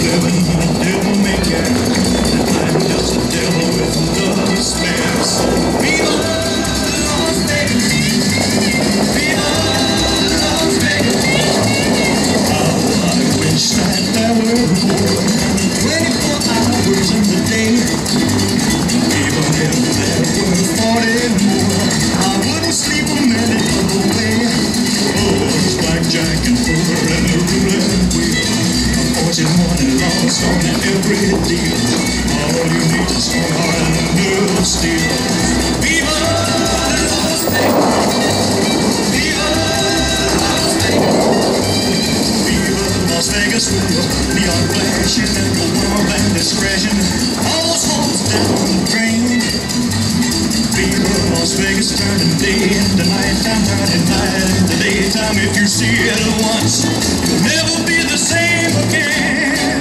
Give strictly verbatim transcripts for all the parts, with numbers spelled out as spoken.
living in a devil may care. I'm just a devil with love to spare. So Viva Las Vegas, Viva Las Vegas. Oh, I wish that there were more twenty-four hours in the day. Even if there were forty more, I wouldn't sleep a minute of the way. Oh, it's blackjack and poker and the roulette wheel. Fortune won and lost on every deal. All you need is one heart and a nerve of steel. Viva Las Vegas! Viva Las Vegas! Viva Las Vegas with your neon flashing and the warmth and discretion. All those homes down the drain. Viva Las Vegas turning day into nighttime, turning night into daytime. If you see it once, you'll never be the same again.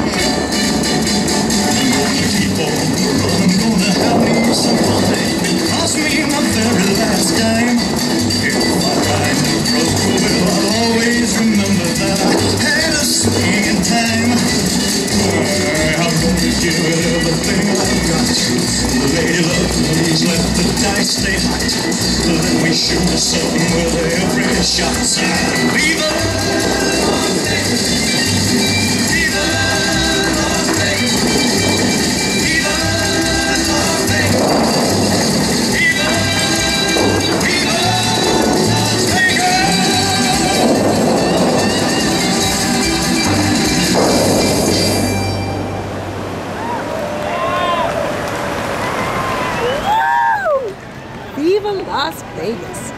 I'm gonna keep on running, gonna have me some fun. It cost me my very last dime. If I ride the road, well, I'll always remember that I had a swing in time. I'm gonna give it everything I've got. The lady love, please let the dice stay hot. Let me shoot the sun with every shot. Viva Las Vegas! Viva Las Vegas! Viva Las Vegas! Viva, Viva Las Vegas! Viva Las Vegas.